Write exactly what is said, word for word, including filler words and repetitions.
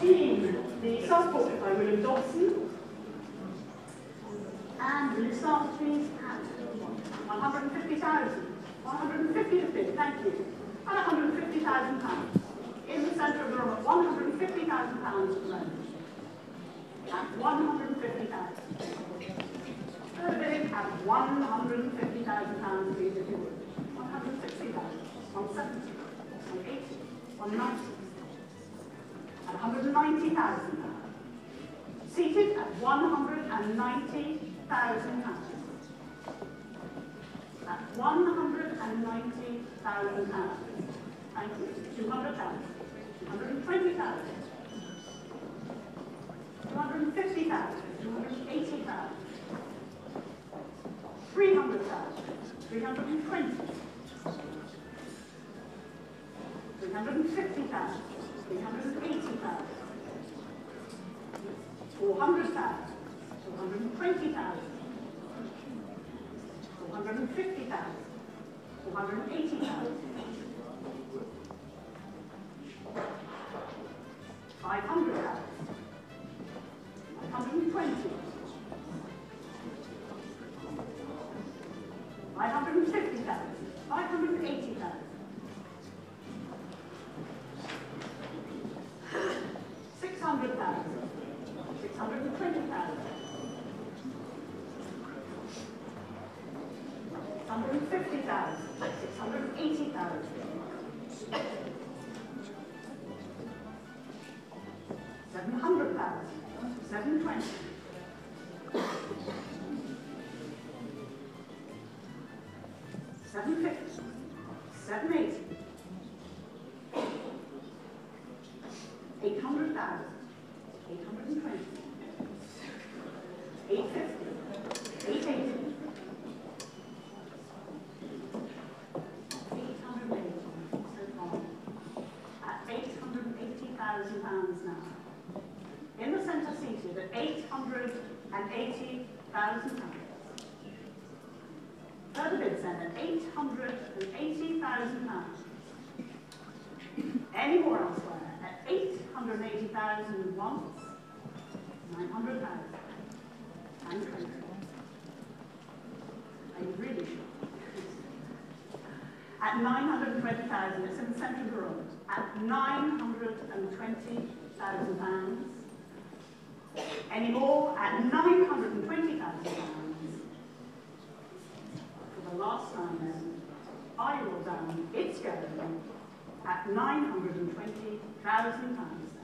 fourteen, the self-portrait by William Dobson. And will you start, please, at one hundred fifty thousand. one hundred fifty to bid, thank you. And one hundred fifty thousand pounds. In the centre of the room at one hundred fifty thousand pounds at the moment. At one hundred fifty thousand. Third bidding at one hundred fifty thousand pounds, please, if you would. one hundred sixty thousand, one seventy, one eighty, one ninety, and one hundred ninety thousand pounds. Seated at one hundred ninety thousand pounds. At one hundred ninety thousand pounds. Thank you. two hundred thousand. two hundred twenty thousand. two hundred fifty thousand. two hundred eighty thousand. three hundred thousand. three hundred twenty. three hundred fifty thousand. three hundred eighty thousand. four hundred thousand. four hundred twenty thousand. four hundred fifty thousand. four hundred eighty thousand. five hundred thousand. five hundred twenty. five hundred fifty thousand. five hundred eighty thousand. six hundred thousand. six hundred twenty thousand. six hundred fifty thousand. six hundred eighty thousand. seven hundred thousand. seven twenty. seven fifty. seven eighty. eight hundred thousand. eight hundred twenty. eight fifty. eight eighty. eight hundred eighty. So far. At eight hundred eighty thousand pounds now. In the centre seated at eight hundred eighty thousand pounds. Further bids then at eight hundred eighty thousand pounds. Any more elsewhere at eight hundred eighty thousand once, nine hundred thousand, and twenty. Are you really sure? At nine hundred twenty thousand, it's in the centre of the room. At nine hundred twenty thousand pounds. Any more at nine hundred twenty thousand pounds. For the last time then, I will down, it's going at nine hundred twenty thousand pounds.